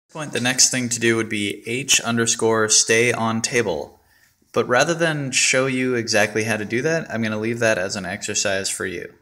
Point, the next thing to do would be h underscore stay on table. But rather than show you exactly how to do that, I'm going to leave that as an exercise for you.